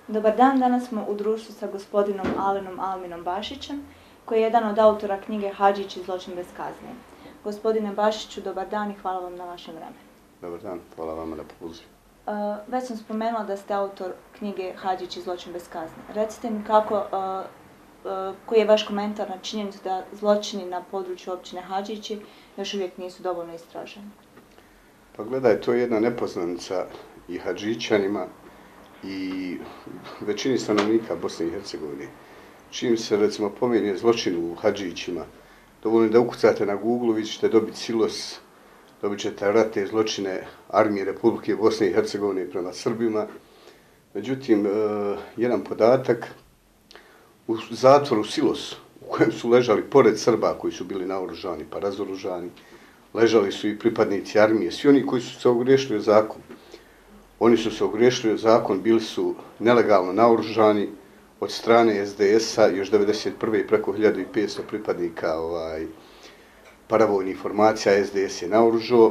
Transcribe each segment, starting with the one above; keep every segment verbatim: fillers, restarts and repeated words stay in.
Dobar dan, danas smo u društvu sa gospodinom Alenom Alminom Bašićem, koji je jedan od autora knjige Hadžić i zločin bez kazne. Gospodine Bašiću, dobar dan i hvala vam na vašem vremenu. Dobar dan, hvala vama na pozivu. Uh, već sam spomenula da ste autor knjige Hadžić i zločin bez kazne. Recite mi kako, uh, uh, koji je vaš komentar na činjenicu da zločini na području općine Hadžići još uvijek nisu dovoljno istraženi? Pa gledaj, to je jedna nepoznanica i Hadžićanima i većini stanovnika Bosne i Hercegovine. Čim se, recimo, pomeni zločin u Hadžićima, dovoljno da ukucate na Google, vi ćete dobiti silos, dobit ćete ratne zločine armije Republike Bosne i Hercegovine prema Srbima. Međutim, jedan podatak, u zatvoru Silos, u kojem su ležali pored Srba koji su bili naoružani pa razoružani, ležali su i pripadnici armije, svi oni koji su se ogriješili o zakon. Oni su se ogriješili o zakon, bili su nelegalno naoružani od strane es de es-a još devedeset prve i preko hiljadu petsto pripadnika ovaj, paravojnih formacija es de es je naoružao.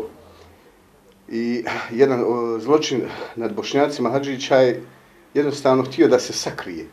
I jedan o, zločin nad Bošnjacima Hadžića je jednostavno htio da se sakrije.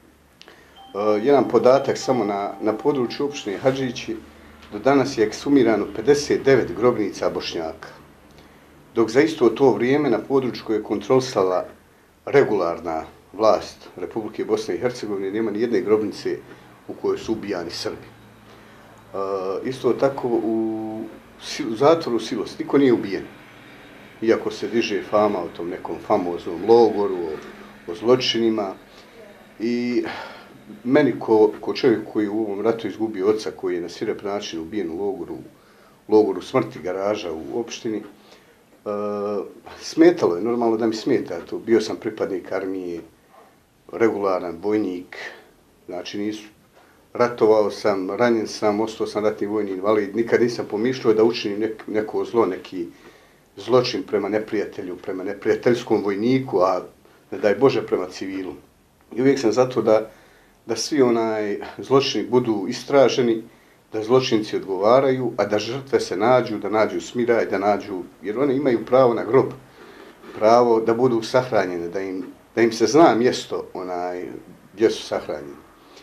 O, jedan podatak samo na, na području opštine Hadžići, do danas je ekshumirano pedeset devet grobnica Bošnjaka. Dok za isto to vrijeme na području koje je kontrolisala regularna vlast Republike Bosne i Hercegovine nema ni jedne grobnice u kojoj su ubijani Srbi. Uh, isto tako u, u zatvoru Silos niko nije ubijen. Iako se diže fama o tom nekom famoznom logoru, o, o zločinima. I meni ko, ko čovjek koji u ovom ratu izgubio oca, koji je na svirep način ubijen u logoru, logoru smrti garaža u opštini, Uh, smetalo je, normalno da mi smeta to. Bio sam pripadnik armije, regularan vojnik, znači nisu, ratovao sam, ranjen sam, ostao sam ratni vojni invalid, nikad nisam pomišljao da učinim nek, neko zlo, neki zločin prema neprijatelju, prema neprijateljskom vojniku, a ne daj Bože prema civilu. I uvijek sam zato da, da svi onaj zločini budu istraženi, da zločinci odgovaraju, a da žrtve se nađu, da nađu smiraj, da nađu, jer one imaju pravo na grob, pravo da budu sahranjene, da im, da im se zna mjesto onaj, gdje su sahranjeni.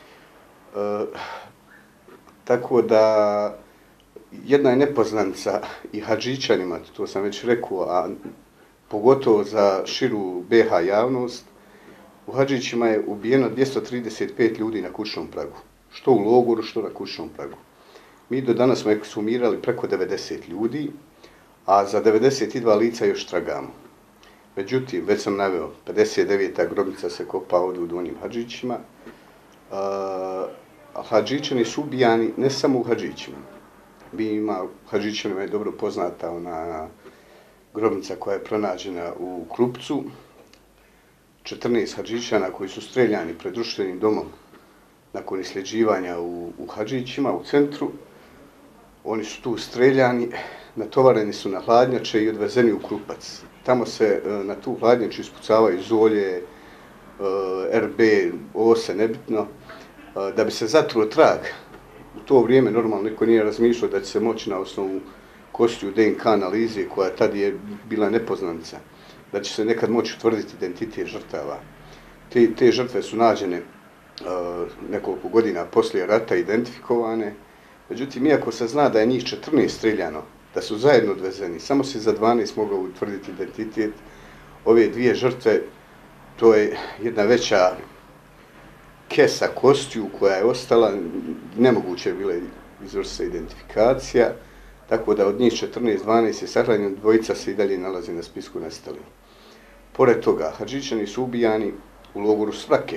E, tako da jedna je nepoznanica i Hadžićanima, to sam već rekao, a pogotovo za širu be ha javnost, u Hadžićima je ubijeno dvjesto trideset pet ljudi na kućnom pragu, što u logoru, što na kućnom pragu. Mi do danas smo ekshumirali preko devedeset ljudi, a za devedeset dva lica još tragamo. Međutim, već sam naveo, pedeset deveta grobnica se kopa ovdje u Donjim Hadžićima. A Hadžićani su ubijani ne samo u Hadžićima. Mi ima, Hadžićanima je dobro poznata ona grobnica koja je pronađena u Krupcu. četrnaest Hadžićana koji su streljani pred društvenim domom nakon isljeđivanja u, u Hadžićima, u centru. Oni su tu streljani, natovareni su na hladnjače i odvezeni u Krupac. Tamo se na tu hladnjaču ispucavaju zolje, er be, ose, nebitno, da bi se zatruo trag. U to vrijeme normalno niko nije razmišljao da će se moći na osnovu kostiju de en ka analize, koja tad je bila nepoznanica, da će se nekad moći utvrditi identitet žrtava. Te, te žrtve su nađene Uh, nekoliko godina poslije rata identifikovane. Međutim, iako se zna da je njih četrnaest streljano, da su zajedno odvezeni, samo se za dvanaest mogao utvrditi identitet. Ove dvije žrtve, to je jedna veća kesa kostiju koja je ostala, nemoguće je bila izvršiti se identifikacija, tako da od njih četrnaest, dvanaest je sahranjeno, dvojica se i dalje nalazi na spisku nestalih. Pored toga, Hadžićani su ubijani u logoru Svrake.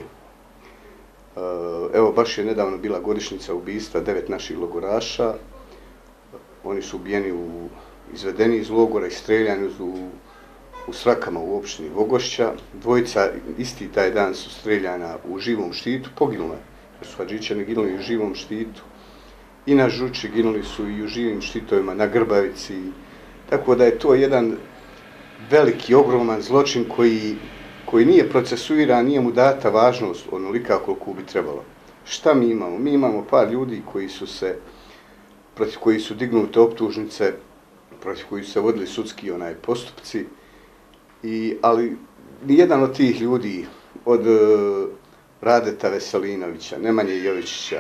Evo, baš je nedavno bila godišnjica ubistva devet naših logoraša. Oni su ubijeni, u, izvedeni iz logora i streljani u, u Srakama u opštini Vogošća. Dvojica isti taj dan su streljana u Živom Štitu, poginule, jer su Hadžićani ginuli u Živom Štitu. I na Žuči ginuli su i u Živim Štitovima, na Grbavici. Tako da je to jedan veliki, ogroman zločin koji koji nije procesuiran, nije mu data važnost onolika koliko bi trebalo. Šta mi imamo? Mi imamo par ljudi koji su se, protiv koji su dignute optužnice, protiv koji su se vodili sudski onaj postupci, i, ali nijedan od tih ljudi od e, Radeta Veselinovića, Nemanje Jovičića,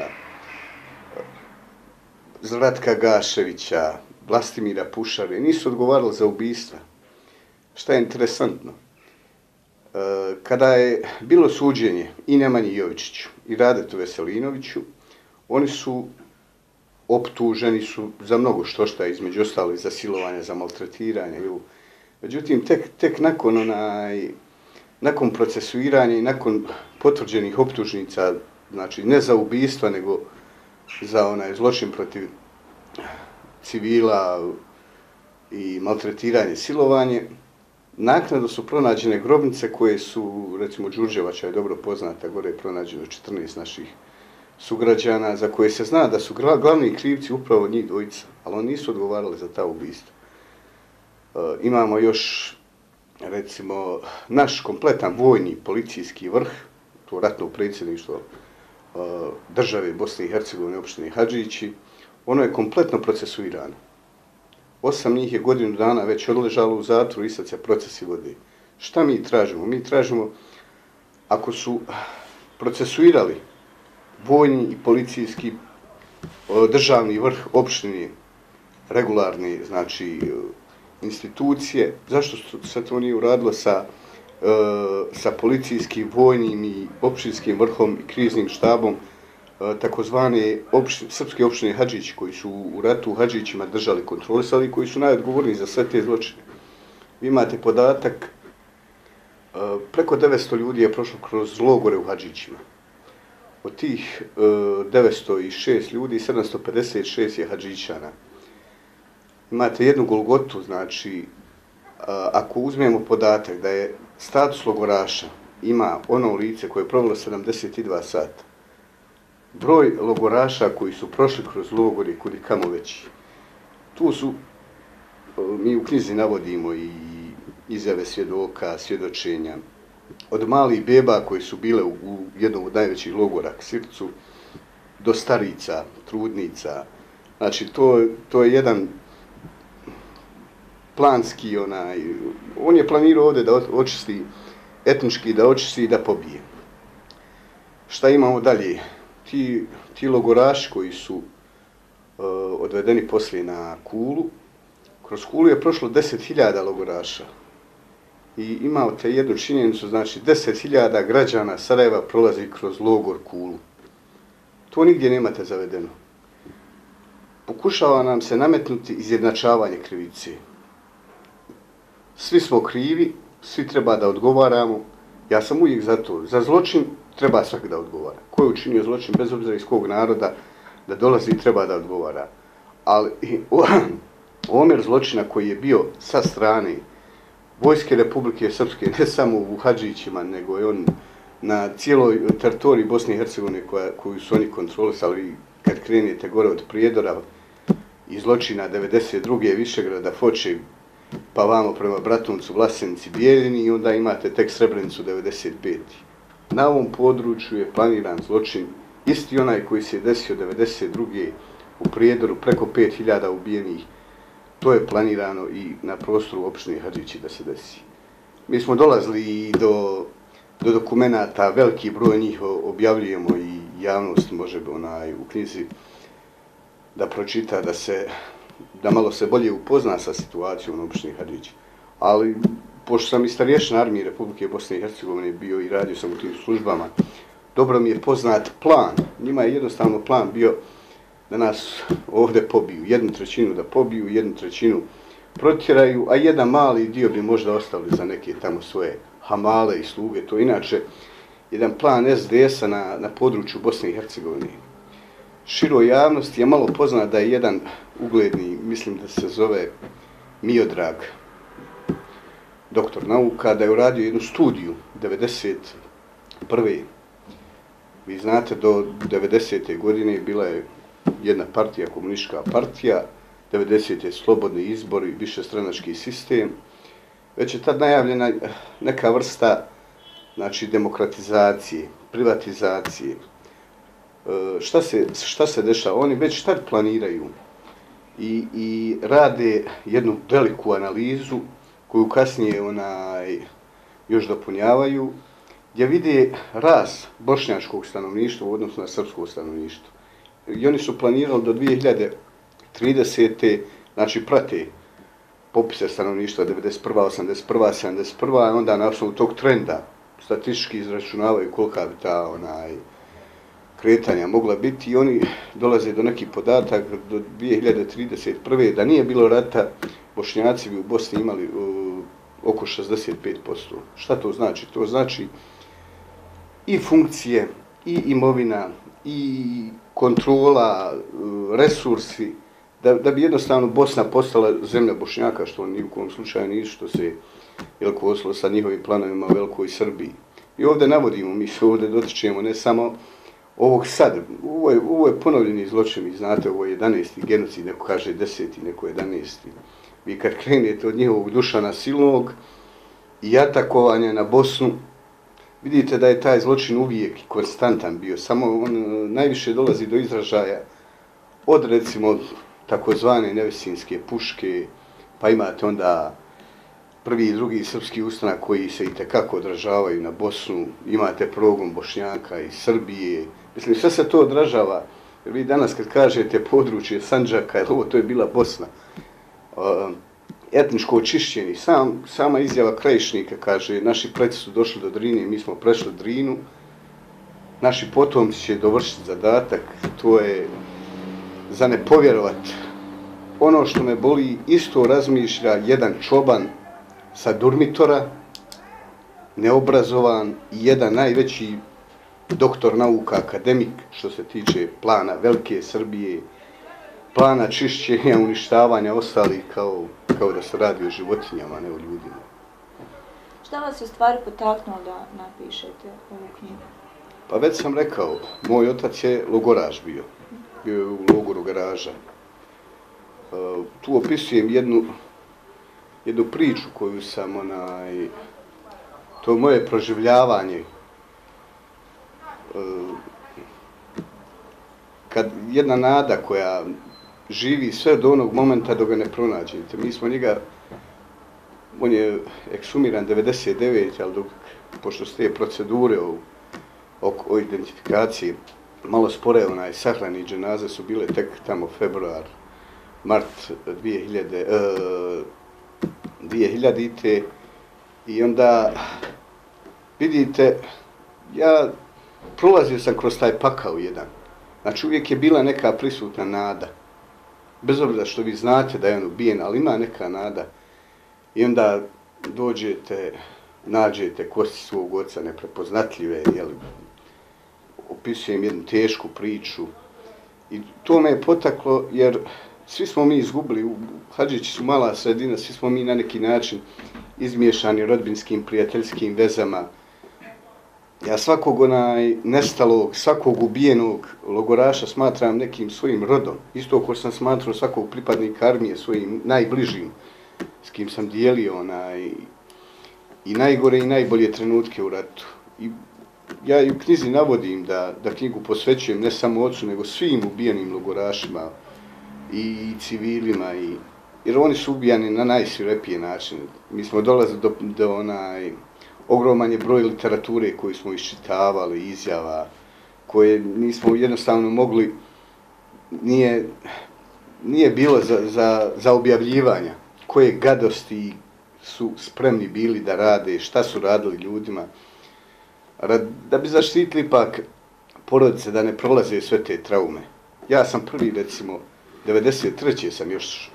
Zlatka Gaševića, Vlastimira Pušare, nisu odgovarali za ubistva. Šta je interesantno? E, kada je bilo suđenje i Nemanji Jovičiću i Radetu Veselinoviću, oni su optuženi su za mnogo što šta, između ostalih za silovanje, za maltretiranje. Međutim, tek, tek nakon, onaj, nakon procesuiranja i nakon potvrđenih optužnica, znači ne za ubistva, nego za onaj zločin protiv civila i maltretiranje, silovanje, naknadno su pronađene grobnice koje su, recimo Đurđevača je dobro poznata, gore je pronađeno četrnaest naših sugrađana za koje se zna da su glavni krivci upravo njih dvojica, ali oni nisu odgovarali za ta ubistva. E, imamo još, recimo, naš kompletan vojni policijski vrh, to ratno predsjedništvo e, države Bosne i Hercegovine, opštine Hadžići, ono je kompletno procesuirano. Osam njih je godinu dana već odležalo u zatvoru i sad se procesi vode. Šta mi tražimo? Mi tražimo, ako su procesuirali vojni i policijski državni vrh opštine, regularne, znači, institucije, zašto se to nije uradilo sa, sa policijskim, vojnim i opštinskim vrhom i kriznim štabom takozvane opštine, srpske opštine Hadžići, koji su u ratu u Hadžićima držali kontrolisali, koji su najodgovorniji za sve te zločine. Vi imate podatak, preko devetsto ljudi je prošlo kroz logore u Hadžićima. Od tih devetsto šest ljudi, sedamsto pedeset šest je Hadžićana. Imate jednu Golgotu, znači, ako uzmemo podatak da je status logoraša ima ono lice koje je provelo sedamdeset dva sata, broj logoraša koji su prošli kroz logor je kudi kamo veći. Tu su, mi u knjizi navodimo i izjave svjedoka, svjedočenja, od malih beba koji su bile u, u jednom od najvećih logora Ksircu, do starica, trudnica. Znači, to, to je jedan planski, onaj, on je planirao ovdje da očisti, etnički da očisti i da pobije. Šta imamo dalje? Ti, ti logoraši koji su uh, odvedeni poslije na Kulu, kroz Kulu je prošlo deset hiljada logoraša. I imate jednu činjenicu, znači deset hiljada građana Sarajeva prolazi kroz logor Kulu. To nigdje nemate zavedeno. Pokušava nam se nametnuti izjednačavanje krivice. Svi smo krivi, svi treba da odgovaramo. Ja sam uvijek za to. Za zločin treba svaki da odgovara. Ko je učinio zločin, bez obzira iz kog naroda, da dolazi i treba da odgovara. Ali omjer zločina koji je bio sa strane Vojske Republike Srpske, ne samo u Hadžićima, nego je on na cijeloj teritoriji Bosne i Hercegovine koju su oni kontrolisali, kad krenete gore od Prijedora i zločina devedeset druge Višegrada, Foče, pa vamo prema Bratuncu, Vlasenici, Bijeljini i onda imate tek Srebrenicu devedeset pete. Na ovom području je planiran zločin, isti onaj koji se je desio devedeset druge u Prijedoru, preko pet hiljada ubijenih. To je planirano i na prostoru opštine Hadžići da se desi. Mi smo dolazili i do, do dokumenata, veliki broj njih objavljujemo i javnost može onaj, u knjizi da pročita, da, se, da malo se bolje upozna sa situacijom u opštini Hadžići. Ali, pošto sam i starješina armije Republike Bosne i Hercegovine bio i radio sam u tim službama, dobro mi je poznat plan. Njima je jednostavno plan bio da nas ovdje pobiju. Jednu trećinu da pobiju, jednu trećinu protjeraju, a jedan mali dio bi možda ostavili za neke tamo svoje hamale i sluge. To je inače jedan plan es de esa na, na području Bosne i Hercegovine. Široj javnosti je malo poznat da je jedan ugledni, mislim da se zove Miodrag, doktor nauka, da je uradio jednu studiju devedeset prve. Vi znate, do devedesete godine bila je jedna partija, komunistička partija, devedesete slobodni izbori, višestranački sistem. Već je tad najavljena neka vrsta, znači, demokratizacije, privatizacije. E, šta, se, šta se dešava? Oni već tad planiraju i, i rade jednu veliku analizu koju kasnije onaj, još dopunjavaju gdje vide rast bošnjačkog stanovništva u odnosu na srpsko stanovništvo. I oni su planirali do dvije hiljade tridesete. znači prate popise stanovništva devedeset prva, osamdeset prva, sedamdeset prva. i onda na osnovu tog trenda statistički izračunavaju kolika bi ta onaj, kretanja mogla biti i oni dolaze do nekih podataka do dvije hiljade trideset prve. da nije bilo rata, Bošnjaci bi u Bosni imali uh, oko šezdeset pet posto. Šta to znači? To znači i funkcije, i imovina, i kontrola, uh, resursi, da, da bi jednostavno Bosna postala zemlja Bošnjaka, što ni u kom slučaju nije, što se veliko oslo sa njihovim planovima u velikoj Srbiji. I ovdje navodimo, mi se ovdje dotičemo ne samo ovog sad, ovo je, ovo je ponovljeni zločin, vi znate, ovo je jedanaesti genocid, neko kaže deseti, neko jedanaesti. Vi kad krenete od njihovog Dušana Silnog i atakovanja na Bosnu, vidite da je taj zločin uvijek konstantan bio, samo on najviše dolazi do izražaja od recimo takozvane nevesinske puške, pa imate onda prvi i drugi srpski ustanak koji se itekako odražavaju na Bosnu, imate progon Bošnjaka i Srbije. Mislim, sve se to odražava, jer vi danas kad kažete područje Sandžaka, jer ovo to je bila Bosna, uh, etničko očišćenje, sam, sama izjava Krajišnika kaže, naši preci su došli do Drine, mi smo prešli Drinu, naši potomci će dovršiti zadatak, to je za ne povjerovat. Ono što me boli, isto razmišlja jedan čoban sa Durmitora, neobrazovan i jedan najveći doktor nauka, akademik, što se tiče plana Velike Srbije, plana čišćenja, uništavanja ostalih kao, kao da se radi o životinjama, ne o ljudima. Šta vas je u stvari potaknulo da napišete ovu knjigu? Pa već sam rekao, moj otac je logoraš bio, bio je u logoru Garaža. Uh, tu opisujem jednu, jednu priču koju sam, onaj, to je moje proživljavanje. Uh, kad jedna nada koja živi sve do onog momenta dok ga ne pronađete. Mi smo njega, on je eksumiran devedeset devete. ali dok, pošto su te procedure o, o, o identifikaciji malo spore, onaj sahrani dženaze su bile tek tamo februar, mart dvije hiljadite. I onda vidite, ja prolazio sam kroz taj pakao jedan. Znači uvijek je bila neka prisutna nada. Bez obzira što vi znate da je on ubijen, ali ima neka nada. I onda dođete, nađete kosti svog oca neprepoznatljive, jel, opisujem jednu tešku priču. I to me je potaklo jer svi smo mi izgubili, Hadžići su mala sredina, svi smo mi na neki način izmiješani rodbinskim, prijateljskim vezama. Ja svakog onaj nestalog, svakog ubijenog logoraša smatram nekim svojim rodom. Isto ko sam smatrao svakog pripadnika armije svojim najbližim, s kim sam dijelio onaj, i najgore i najbolje trenutke u ratu. I ja i u knjizi navodim da, da knjigu posvećujem ne samo ocu, nego svim ubijenim logorašima i civilima, i, jer oni su ubijani na najsvirepije načine. Mi smo dolazili do, do onaj, ogroman je broj literature koju smo iščitavali, izjava, koje nismo jednostavno mogli, nije, nije bilo za, za, za objavljivanja, koje gadosti su spremni bili da rade, šta su radili ljudima, da bi zaštitili ipak porodice da ne prolaze sve te traume. Ja sam prvi, recimo, devedeset treće sam još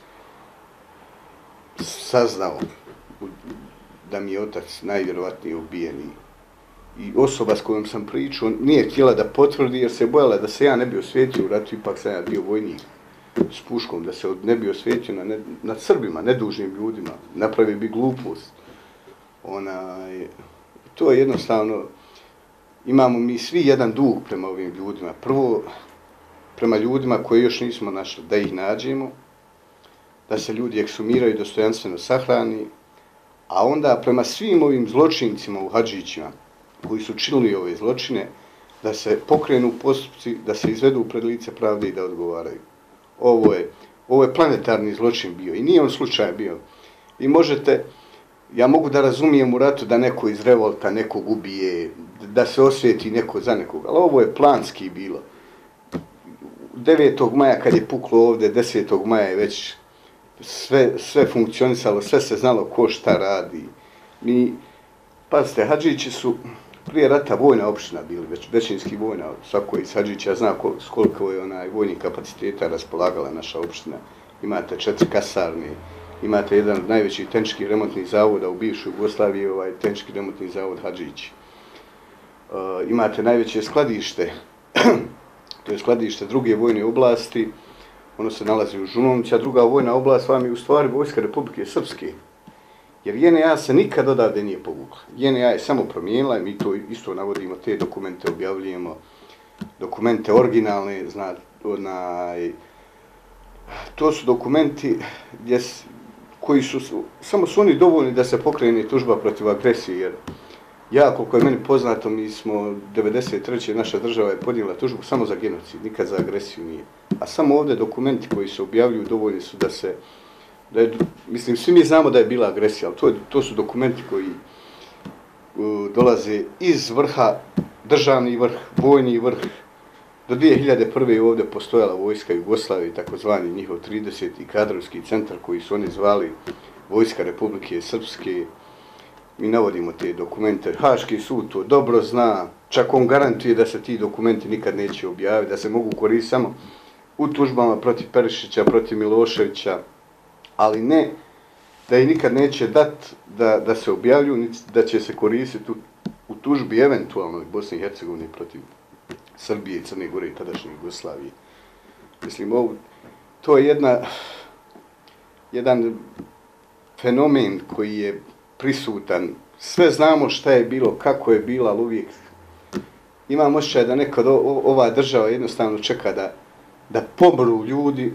saznao da mi je otac najvjerovatnije ubijen. I osoba s kojom sam pričao nije htjela da potvrdi jer se bojala da se ja ne bi osvetio u ratu, ipak sam ja bio vojnik s puškom, da se ne bi osvetio na, ne, nad Srbima, nedužnim ljudima, napravio bi glupost. Onaj, to je jednostavno, imamo mi svi jedan dug prema ovim ljudima. Prvo, prema ljudima koje još nismo našli, da ih nađemo, da se ljudi eksumiraju, dostojanstveno sahrani, a onda prema svim ovim zločincima u Hadžićima koji su činili ove zločine, da se pokrenu postupci, da se izvedu pred lice pravde i da odgovaraju. Ovo je, ovo je planetarni zločin bio i nije on slučaj bio. Vi možete ja mogu da razumijem u ratu da neko iz revolta nekog ubije, da se osvijeti neko za nekog, ali ovo je planski bilo. devetog maja kad je puklo ovdje, desetog maja je već sve, sve funkcionisalo, sve se znalo ko šta radi. Mi, pazite, Hadžići su prije rata vojna opština bili, već većinski vojna, svako iz Hadžića zna s koliko je onaj vojnih kapaciteta raspolagala naša opština. Imate četiri kasarne, imate jedan od najvećih tenčkih remontnih zavoda u bivšoj Jugoslaviji, ovaj tenčki remontni zavod Hadžić. Uh, imate najveće skladište, to je skladište druge vojne oblasti, ono se nalazi u Žunovnici, a druga vojna oblast vam je u stvari Vojska Republike Srpske. Jer J N A se nikad odavde nije povukla. J N A je samo promijenila i mi to isto navodimo, te dokumente objavljujemo, dokumente originalne, zna, onaj, to su dokumenti gdje, koji su, samo su oni dovoljni da se pokrene tužba protiv agresije, jer ja, koliko je meni poznato, mi smo devedeset treće naša država je podnijela tužbu samo za genocid, nikad za agresiju nije. A samo ovdje dokumenti koji se objavljuju dovoljni su da se, da je, mislim, svi mi znamo da je bila agresija, ali to, je, to su dokumenti koji uh, dolaze iz vrha, državni vrh, vojni vrh. Do dvije hiljade prve je ovdje postojala vojska Jugoslavije, takozvani njihov trideseti kadrovski centar koji su oni zvali Vojska Republike Srpske. Mi navodimo te dokumente. Haški sud to dobro zna, čak on garantuje da se ti dokumenti nikad neće objaviti, da se mogu koristiti samo u tužbama protiv Perišića, protiv Miloševića, ali ne da ih nikad neće dat da, da se objavljuju, da će se koristiti u, u tužbi eventualno Bosne i Hercegovine protiv Srbije i Crne Gore i tadašnje Jugoslavije. Mislim, ovo, to je jedna, jedan fenomen koji je prisutan. Sve znamo šta je bilo, kako je bilo, ali uvijek imam osjećaj da nekad ova država jednostavno čeka da, da pomru ljudi,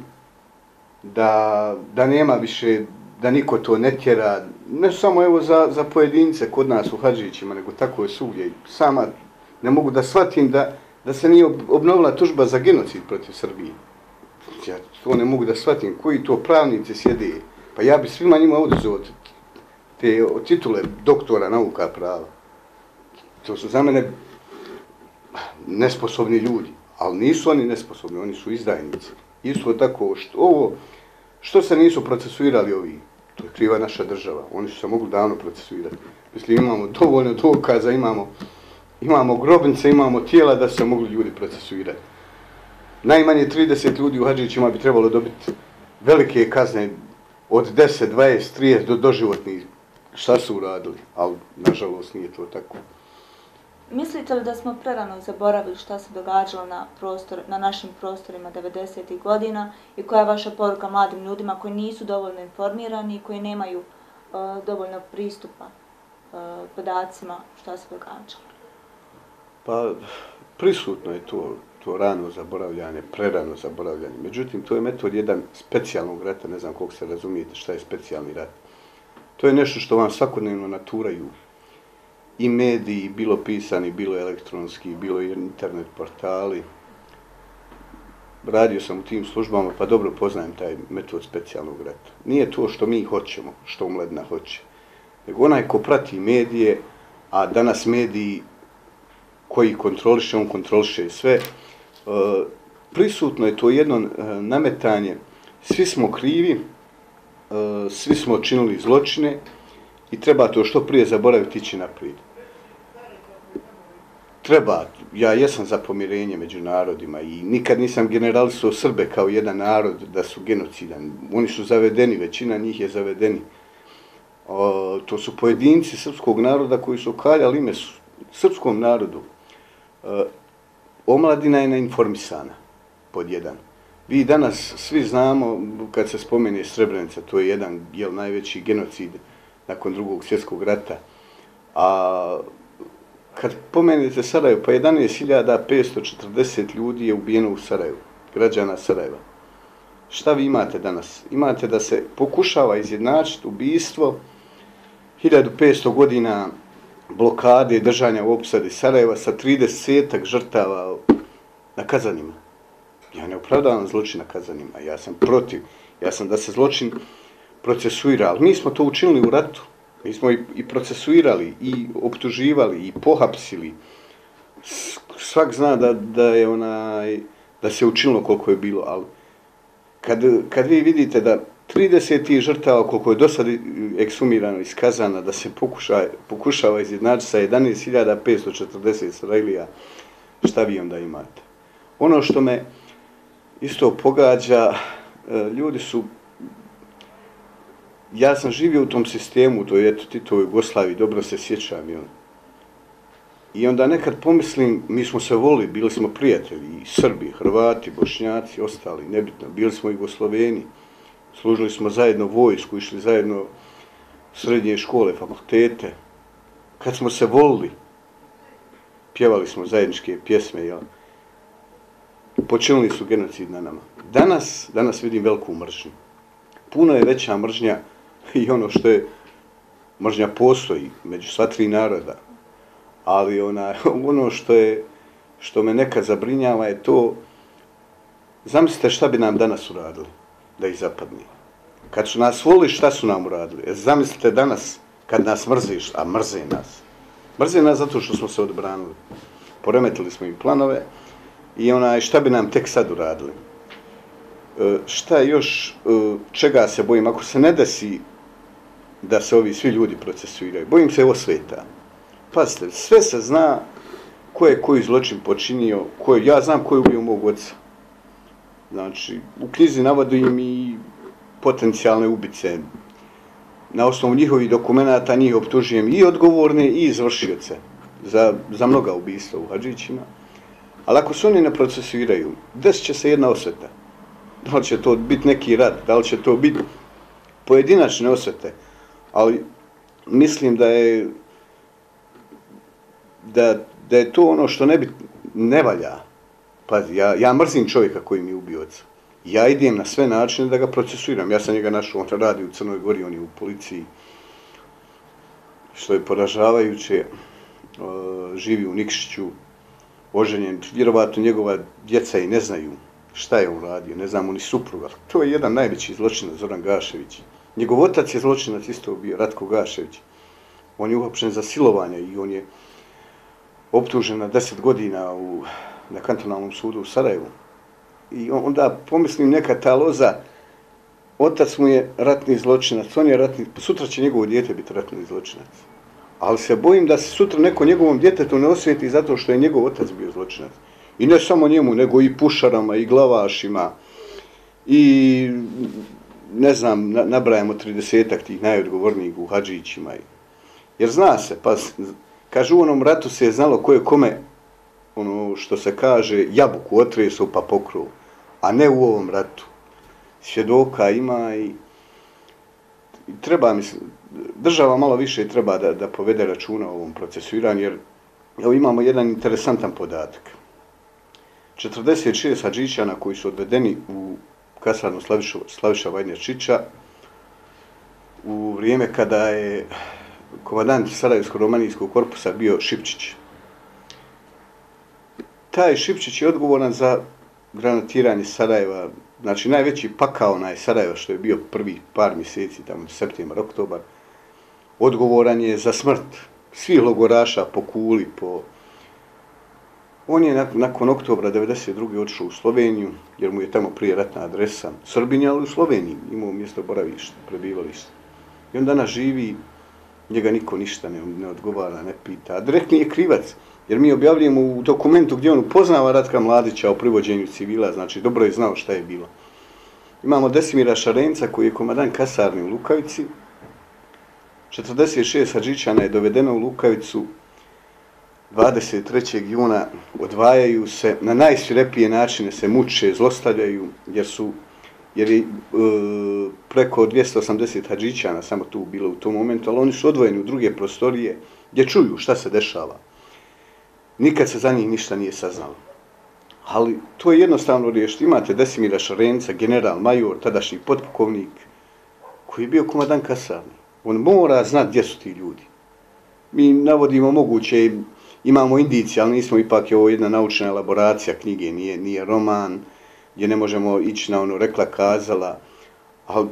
da, da nema više, da niko to ne tjera, ne samo evo za, za pojedince kod nas u Hadžićima, nego tako je svugdje. Sama ne mogu da shvatim da, da se nije obnovila tužba za genocid protiv Srbije. Ja to ne mogu da shvatim. Koji to pravnici sjede? Pa ja bi svima njima oduzeo te titule doktora nauka prava. To su za mene nesposobni ljudi, ali nisu oni nesposobni, oni su izdajnici. Isto tako, što, ovo, što se nisu procesuirali ovi, to je kriva naša država, oni su se mogli davno procesuirati. Mislim, imamo dovoljno dokaza, imamo, imamo grobnice, imamo tijela da su se mogli ljudi procesuirati. Najmanje trideset ljudi u Hadžićima bi trebalo dobiti velike kazne od deset, dvadeset, trideset do doživotnih. Šta su uradili, ali nažalost nije to tako. Mislite li da smo prerano zaboravili šta se događalo na, prostor, na našim prostorima devedesetih godina i koja je vaša poruka mladim ljudima koji nisu dovoljno informirani i koji nemaju uh, dovoljno pristupa uh, podacima šta se događalo? Pa prisutno je to, to rano zaboravljanje, prerano zaboravljanje. Međutim, to je metod jedan specijalnog rata, ne znam koliko se razumijete šta je specijalni rat. To je nešto što vam svakodnevno naturaju i mediji, bilo pisani, bilo elektronski, bilo internet portali. Radio sam u tim službama, pa dobro poznajem taj metod specijalnog rata. Nije to što mi hoćemo, što omladina hoće, nego onaj ko prati medije, a danas mediji koji kontroliše, on kontroliše sve, prisutno je to jedno nametanje, svi smo krivi, svi smo činili zločine i treba to što prije zaboraviti ići naprijed. Treba, ja jesam za pomirenje među narodima i nikad nisam generalisao Srbe kao jedan narod da su genocidan. Oni su zavedeni, većina njih je zavedeni. O, to su pojedinci srpskog naroda koji su kaljali ime srpskom narodu. O, omladina je neinformisana, pod jedan. Vi danas svi znamo, kad se spomene Srebrenica, to je jedan jel, najveći genocid nakon drugog svjetskog rata. A kad pomenete Sarajevo, pa jedanaest hiljada petsto četrdeset ljudi je ubijeno u Sarajevu, građana Sarajeva. Šta vi imate danas? Imate da se pokušava izjednačiti ubistvo, hiljadu petsto godina blokade, držanja u opsadi Sarajeva sa tridesetak žrtava na Kazanima. Ja ne opravdavam zločin na Kazanima, ja sam protiv, ja sam da se zločin procesuira, ali mi smo to učinili u ratu. Mi smo i, i procesuirali, i optuživali, i pohapsili. Svak zna da, da je onaj, da se učinilo koliko je bilo, ali kad, kad vi vidite da trideset žrtava koliko je do sad eksumirano, iskazano, da se pokuša, pokušava izjednačiti sa jedanaest hiljada petsto četrdeset Israelija, šta vi onda imate? Ono što me isto pogađa, ljudi su, ja sam živio u tom sistemu, to je eto Titovoj Jugoslaviji, dobro se sjećam. I, on. I onda nekad pomislim, mi smo se volili, bili smo prijatelji, i Srbi, Hrvati, Bošnjaci, ostali, nebitno, bili smo Jugosloveni, služili smo zajedno vojsku, išli zajedno u srednje škole, fakultete. Kad smo se volili, pjevali smo zajedničke pjesme, jel? Počinili su genocid na nama. Danas, danas vidim veliku mržnju. Puno je veća mržnja i ono što je, mržnja postoji među sva tri naroda, ali ona, ono što je, što me nekad zabrinjava je to, zamislite šta bi nam danas uradili, da ih zapadni. Kad su nas volili, šta su nam uradili? E, zamislite danas, kad nas mrziš, a mrze nas. Mrze nas zato što smo se odbranili. Poremetili smo im planove i onaj, šta bi nam tek sad uradili? E, šta još, e, čega se bojim? Ako se ne desi da se ovi svi ljudi procesuiraju, bojim se osveta. Pazite, sve se zna ko je koji zločin počinio, ko je, ja znam ko je ubio mog oca. Znači, u knjizi navodim i potencijalne ubice. Na osnovu njihovih dokumenata njih optužujem i odgovorne i izvršioce za, za mnoga ubistva u Hadžićima. Ali ako se oni ne procesuiraju, desit će se jedna osveta. Da li će to biti neki rat, da li će to biti pojedinačne osvete. Ali mislim da je da, da je to ono što ne, bi, ne valja. Pazi, ja, ja mrzim čovjeka koji mi je ubio oca. Ja idem na sve načine da ga procesuiram. Ja sam njega našao, on radi u Crnoj Gori, on je u policiji. Što je poražavajuće, živi u Nikšiću, oženjen. Vjerovatno njegova djeca i ne znaju šta je on radio, ne znamo ni supruga. To je jedan najveći zločinac, Zoran Gašević. Njegov otac je zločinac isto bio, Ratko Gašević. On je uhapšen za silovanje i on je optužen na deset godina u, na kantonalnom sudu u Sarajevu. I onda pomislim neka ta loza, otac mu je ratni zločinac, on je ratni, sutra će njegovo dijete biti ratni zločinac. Ali se bojim da se sutra neko njegovom djetetu ne osvijeti zato što je njegov otac bio zločinac. I ne samo njemu, nego i pušarama, i glavašima, i ne znam, nabrajamo tridesetak tih najodgovornijih u Hadžićima. Jer zna se, pa kažu u onom ratu se je znalo ko je kome, ono što se kaže, jabuku otresao pa pokruo, a ne u ovom ratu. Svjedoka ima i, i treba, mislim, država malo više treba da, da povede računa o ovom procesuiranju, jer evo, imamo jedan interesantan podatak. četrdeset šest Hadžićana koji su odvedeni u kasarnu Slaviša, Slaviša Vajnjačića u vrijeme kada je komandant Sarajevsko-romanijskog korpusa bio Šipčić. Taj Šipčić je odgovoran za granatiranje Sarajeva, znači najveći pakao onaj Sarajeva što je bio prvi par mjeseci, tamo septembar, oktobar, odgovoran je za smrt svih logoraša po Kuli, po... On je nakon oktobra devedeset druge otišao u Sloveniju, jer mu je tamo prije ratna adresa. Srbin, ali u Sloveniji, imao mjesto boravišta, prebivališta. I on danas živi, njega niko ništa ne, ne odgovara, ne pita. A direktni je krivac, jer mi objavljujemo u dokumentu gdje on upoznava Ratka Mladića o privođenju civila, znači dobro je znao šta je bilo. Imamo Desimira Šarenca koji je komandant kasarni u Lukavici. četrdeset šest Hadžićana je dovedeno u Lukavicu dvadeset trećeg juna, odvajaju se, na najsvirepije načine se muče, zlostavljaju, jer su, jer je e, preko dvjesto osamdeset Hadžićana samo tu bilo u tom momentu, ali oni su odvojeni u druge prostorije gdje čuju šta se dešava. Nikad se za njih ništa nije saznalo. Ali to je jednostavno riješiti. Imate Desimira Šarenca, general, major, tadašnji potpukovnik, koji je bio komandant kasarni. On mora znati gdje su ti ljudi. Mi navodimo moguće, imamo indicije, ali nismo ipak, je ovo jedna naučna elaboracija knjige, nije, nije roman, gdje ne možemo ići na ono rekla kazala. Ali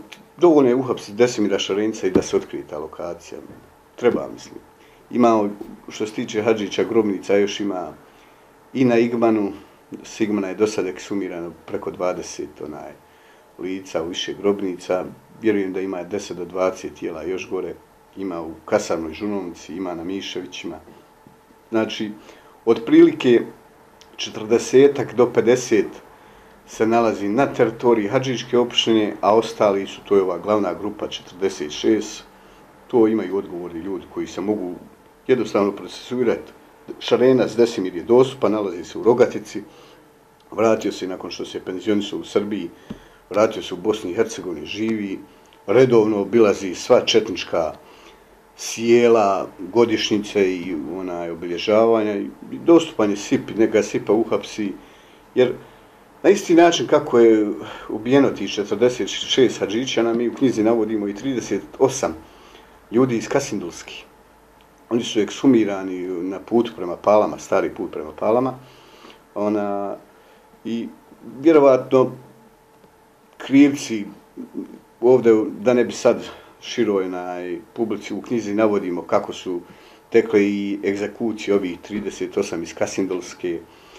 dovoljno je uhapsiti Desimira Šarenca i da se otkrije ta lokacija. Treba, mislim. Imamo, što se tiče Hadžića grobnica, još ima i na Igmanu, s Igmana je do sada eksumirano preko dvadeset onaj, lica u više grobnica. Vjerujem da ima deset do dvadeset tijela još gore. Ima u Kasarnoj Žunovnici, ima na Miševićima. Znači, otprilike četrdeset do pedeset se nalazi na teritoriji Hadžićke opštine, a ostali su, to je ova glavna grupa, četrdeset šest. To imaju odgovorni ljudi koji se mogu jednostavno procesuirati. Šarenac Desimir je dostupan, nalazi se u Rogatici, vratio se nakon što se penzionisao u Srbiji, vratio se u Bosni i Hercegovini, živi, redovno obilazi sva četnička sjela, godišnjice i onaj obilježavanja. Dostupan je Sipi, neka Sipa uhapsi, jer na isti način kako je ubijeno tih četrdeset šest Hadžićana, mi u knjizi navodimo i trideset osam ljudi iz Kasindulski. Oni su eksumirani na putu prema Palama, stari put prema Palama. Ona, i vjerovatno krivci ovdje, da ne bi sad široj na publici, u knjizi navodimo kako su tekle i egzekucije ovih trideset osam iz Kasindulske.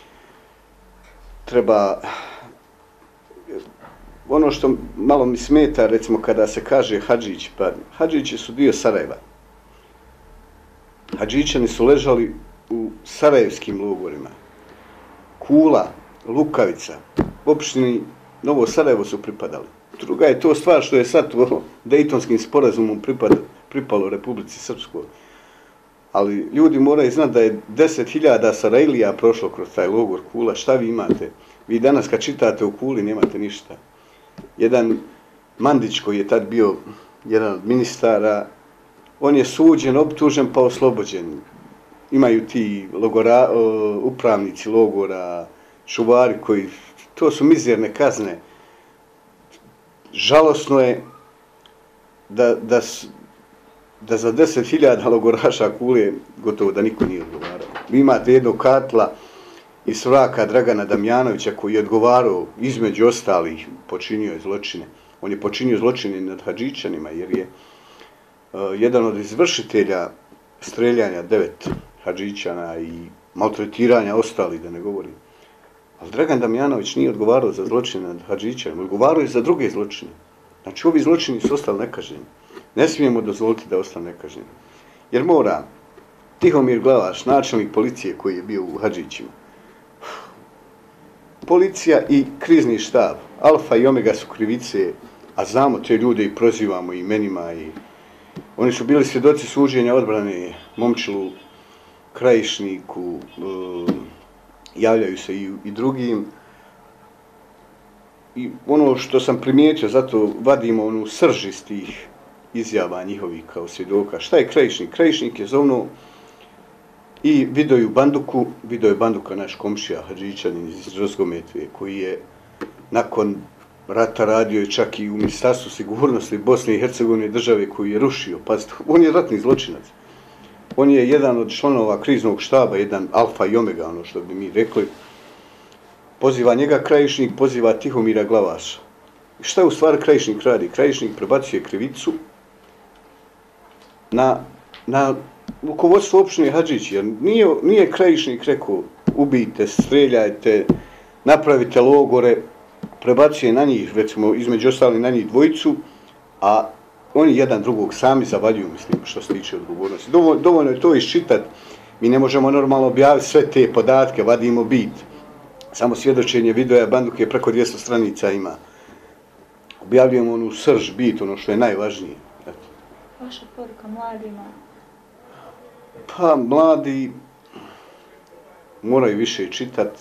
Treba, ono što malo mi smeta, recimo kada se kaže Hadžić, pa Hadžići su dio Sarajeva. Hadžićani su ležali u sarajevskim logorima. Kula, Lukavica, opštini Novo Sarajevo su pripadali. Druga je to stvar što je sad Dejtonskim sporazumom pripad, pripalo Republici Srpskoj. Ali ljudi moraju znati da je deset hiljada Sarajlija prošlo kroz taj logor Kula. Šta vi imate? Vi danas kad čitate o Kuli nemate ništa. Jedan Mandić koji je tad bio jedan od ministara, on je suđen, optužen pa oslobođen. Imaju ti logora, upravnici logora, čuvari koji, to su mizerne kazne. Žalosno je da, da, da za deset hiljada logoraša Kule gotovo da niko nije odgovarao. Vi imate jednog Katla iz Svraka Dragana Damjanovića koji je odgovarao, između ostalih, počinio je zločine. On je počinio zločine nad Hadžićanima jer je uh, jedan od izvršitelja streljanja devet Hadžićana i maltretiranja ostalih, da ne govorim. Ali Dragan Damjanović nije odgovarao za zločine nad Hadžićanima, odgovarao je za druge zločine. Znači, ovi zločini su ostali nekažnjeni. Ne smijemo dozvoliti da ostane nekažnjeni. Jer mora Tihomir Glavaš, načelnik policije koji je bio u Hadžićima, policija i krizni štab, alfa i omega su krivice, a znamo te ljude i prozivamo imenima. I oni su bili svjedoci suđenja odbrane Momčilu, Krajišniku, javljaju se i, i drugim. I ono što sam primijetio, zato vadimo onu srž iz tih izjava njihovih kao svjedoka. Šta je Krajišnik? Krajišnik je zovno i Vidoju Banduku, Vidoje Banduka, naš komšija Hadžićanin iz Rozgometve, koji je nakon rata radio čak i u Ministarstvu sigurnosti Bosne i Hercegovine, države koju je rušio. Pazite, on je ratni zločinac. On je jedan od članova kriznog štaba, jedan alfa i omega, ono što bi mi rekli. Poziva njega Krajišnik, poziva Tihomira Glavaša. I šta u stvari Krajišnik radi? Krajišnik prebacuje krivicu na, na rukovodstvo opštine Hadžić, jer nije, nije Krajišnik rekao ubijte, streljajte, napravite logore, prebacuje na njih, recimo između ostali na njih dvojicu, a oni jedan drugog sami zavaljuju, mislim, što se tiče odgovornosti. Dovoljno, dovoljno je to iščitati. Mi ne možemo normalno objaviti sve te podatke, vadimo bit. Samo svjedočenje Vidoja Banduke preko dvjesto stranica ima. Objavljujemo onu srž, bit, ono što je najvažnije. Eto. Vaša poruka mladima? Pa, mladi moraju više čitati.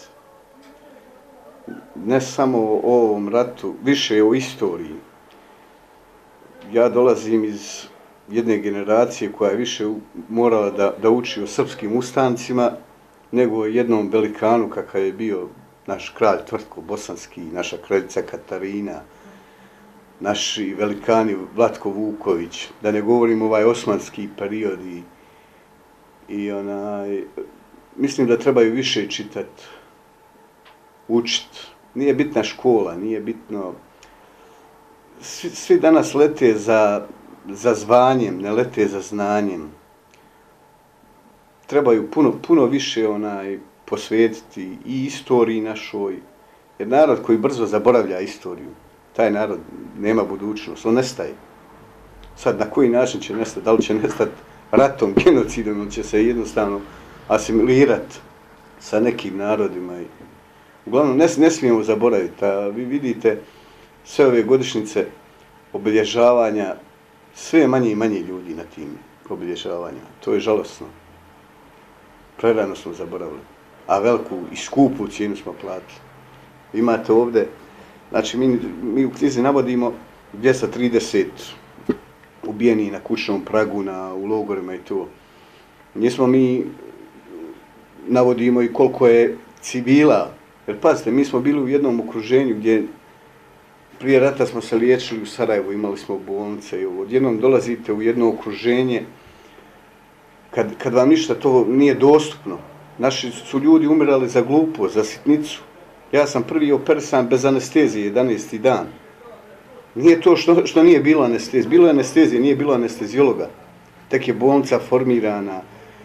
Ne samo o ovom ratu, više o istoriji. Ja dolazim iz jedne generacije koja je više morala da, da uči o srpskim ustancima nego o jednom velikanu kakav je bio naš kralj Tvrtko Bosanski, naša kraljica Katarina, naši velikani Vlatko Vuković, da ne govorim ovaj osmanski period i, i onaj, mislim da trebaju više čitati, učiti. Nije bitna škola, nije bitno svi, svi danas lete za, za zvanjem, ne lete za znanjem. Trebaju puno, puno više onaj posvetiti i istoriji našoj, jer narod koji brzo zaboravlja istoriju, taj narod nema budućnost, on nestaje. Sad na koji način će nestati, da li će nestati ratom, genocidom, ili će se jednostavno asimilirati sa nekim narodima. Uglavnom, ne, ne smijemo zaboraviti, a vi vidite sve ove godišnjice obilježavanja, sve manje i manje ljudi na tim obilježavanjima. To je žalosno. Prerano smo zaboravili, a veliku i skupu cijenu smo platili. Imate ovdje, znači mi, mi u knjizi navodimo dvjesto trideset ubijeni na kućnom pragu, na, u logorima i to. Nismo mi, navodimo i koliko je civila, jer pazite, mi smo bili u jednom okruženju gdje prije rata smo se liječili u Sarajevu, imali smo bolnice i ovo. Odjednom dolazite u jedno okruženje kad, kad vam ništa to nije dostupno. Naši su ljudi umirali za glupost, za sitnicu. Ja sam prvi operisan bez anestezije, jedanaesti dan. Nije to što, što nije bilo anestezije. Bilo je anestezije, nije bilo anestezijologa. Tek je bolnica formirana.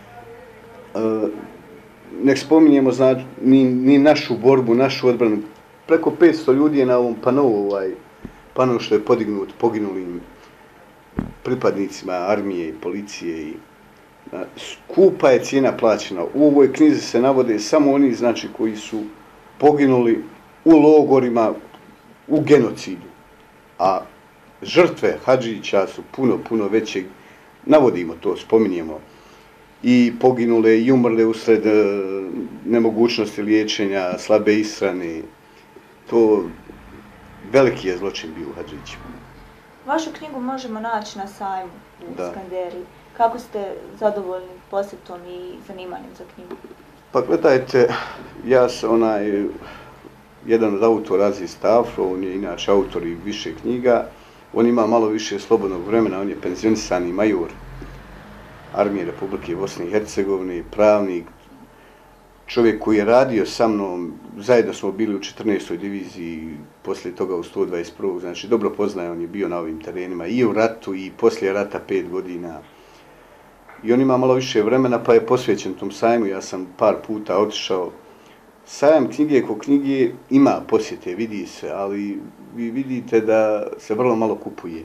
E, nek spominjemo znači, ni, ni našu borbu, našu odbranu. Preko petsto ljudi je na ovom panovu, ovaj, panovu što je podignut poginulim pripadnicima armije i policije. I, a, skupa je cijena plaćena. U ovoj knjizi se navode samo oni znači, koji su poginuli u logorima, u genocidu. A žrtve hadžića su puno, puno veće, navodimo to, spominjemo, i poginule i umrle usred e, nemogućnosti liječenja, slabe ishrane. To veliki je zločin bio u hadžićima. Vašu knjigu možemo naći na sajmu u da. Skanderiji. Kako ste zadovoljni posjetom i zanimanjem za knjigu? Pa gledajte, ja sam onaj, jedan od autora Aziz Tafro, on je inače autor i više knjiga, on ima malo više slobodnog vremena, on je penzionisani major Armije Republike Bosne i Hercegovine, pravnik, čovjek koji je radio sa mnom, zajedno smo bili u četrnaestoj diviziji, poslije toga u sto dvadeset prvom znači dobro poznaje, on je bio na ovim terenima i u ratu i poslije rata pet godina. I on ima malo više vremena pa je posvećen tom sajmu, ja sam par puta otišao. Sajam knjige ko knjige ima posjete, vidi se, ali vi vidite da se vrlo malo kupuje.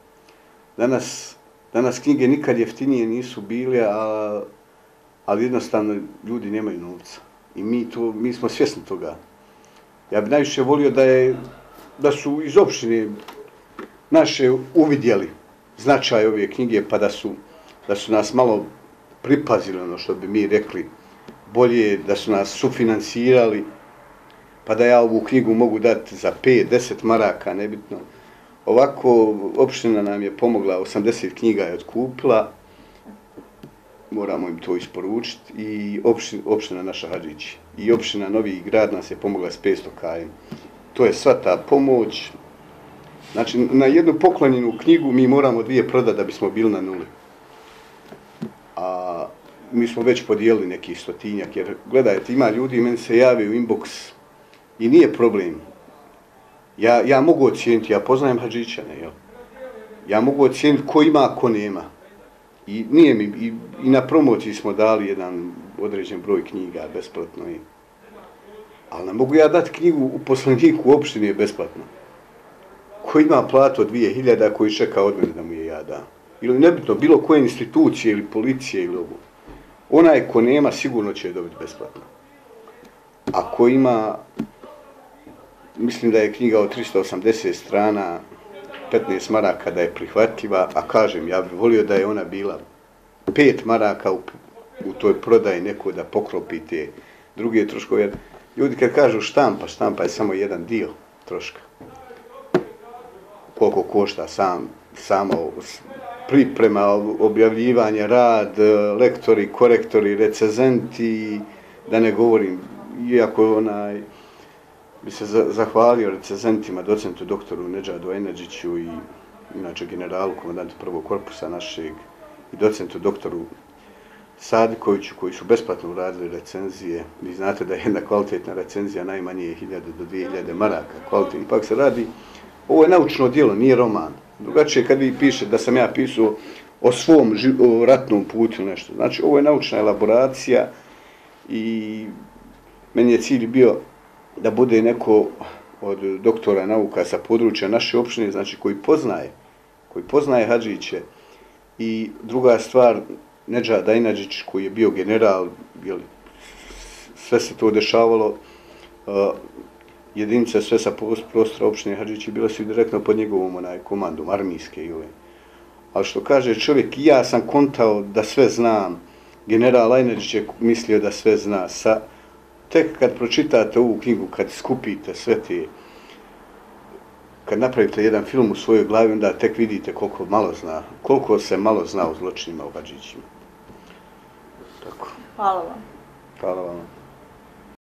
Danas, danas knjige nikad jeftinije nisu bile, a, ali jednostavno ljudi nemaju novca. I mi, to, mi smo svjesni toga. Ja bih najviše volio da, je, da su iz opštine naše uvidjeli značaj ove knjige, pa da su, da su nas malo pripazili, ono što bi mi rekli, bolje da su nas sufinansirali, pa da ja ovu knjigu mogu dati za pet, deset maraka, nebitno. Ovako, opština nam je pomogla, osamdeset knjiga je otkupila, moramo im to isporučiti, i opština, opština naša Hadžići. I opština Novi Grad nas je pomogla s petsto kajem. To je sva ta pomoć. Znači, na jednu poklonjenu knjigu mi moramo dvije prodati da bismo bili na nuli. A mi smo već podijelili neki stotinjak, jer gledajte, ima ljudi, meni se javi u inbox i nije problem. Ja, ja mogu ocijeniti, ja poznajem Hadžićane, jel? Ja mogu ocijeniti ko ima, ko nema. I nije mi, i, i na promociji smo dali jedan određen broj knjiga besplatno. I, ali ne mogu ja dati knjigu u poslaniku opštine besplatno. Ko ima platu od dvije hiljade, koji čeka od mene da mu je ja dam. Ili nebitno, bilo koje institucije ili policije ili ovo. Onaj ko nema sigurno će je dobiti besplatno. A ko ima, mislim da je knjiga od tristo osamdeset strana, petnaest maraka da je prihvatljiva, a kažem, ja bih volio da je ona bila pet maraka u, u toj prodaji neko da pokropi te druge troškove. Jer ljudi kad kažu štampa, štampa je samo jedan dio troška. Koliko košta sam, samo priprema, objavljivanje, rad, lektori, korektori, recenzenti, da ne govorim, iako onaj, bi se zahvalio recenzentima, docentu doktoru Nedžadu Enerđiću i inače generalu, komandantu prvog korpusa našeg, i docentu doktoru Sadikoviću, koji su besplatno uradili recenzije. Vi znate da je jedna kvalitetna recenzija najmanje hiljadu do dvije hiljade maraka kvalitetna. Ipak se radi ovo je naučno djelo, nije roman. Drugačije kad vi pišete da sam ja pisao o svom o ratnom putu nešto. Znači, ovo je naučna elaboracija i meni je cilj bio da bude neko od doktora nauka sa područja naše opštine, znači koji poznaje, koji poznaje Hadžiće. I druga stvar, Nedžad Ajnadžić koji je bio general, jel, sve se to dešavalo, uh, jedinice sve sa prostora opštine Hadžići bile su direktno pod njegovom onaj, komandom, armijske. Jel. Ali što kaže čovjek, ja sam kontao da sve znam, general Ajnadžić je mislio da sve zna. Sa, tek kad pročitate ovu knjigu, kad skupite sve te, kad napravite jedan film u svojoj glavi, onda tek vidite koliko malo zna, koliko se malo zna o zločinima u Hadžićima. Tako. Hvala vam. Hvala vam.